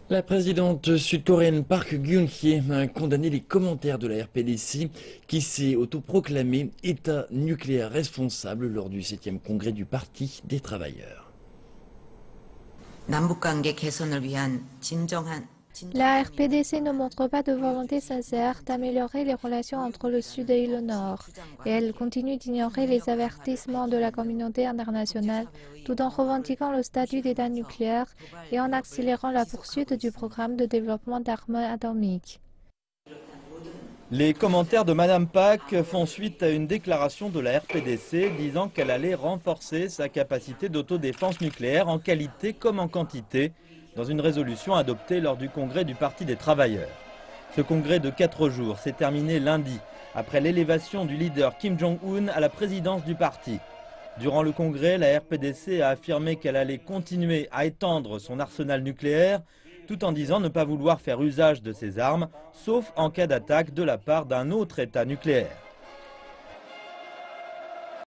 La présidente sud-coréenne Park Geun-hye a condamné les commentaires de la RPDC qui s'est autoproclamé État nucléaire responsable lors du 7e congrès du Parti des travailleurs. 남북관계 개선을 위한 진정한 La RPDC ne montre pas de volonté sincère d'améliorer les relations entre le Sud et le Nord, et elle continue d'ignorer les avertissements de la communauté internationale tout en revendiquant le statut d'État nucléaire et en accélérant la poursuite du programme de développement d'armes atomiques. Les commentaires de Madame Pak font suite à une déclaration de la RPDC disant qu'elle allait renforcer sa capacité d'autodéfense nucléaire en qualité comme en quantité dans une résolution adoptée lors du congrès du Parti des travailleurs. Ce congrès de 4 jours s'est terminé lundi après l'élévation du leader Kim Jong-un à la présidence du parti. Durant le congrès, la RPDC a affirmé qu'elle allait continuer à étendre son arsenal nucléaire tout en disant ne pas vouloir faire usage de ses armes, sauf en cas d'attaque de la part d'un autre État nucléaire.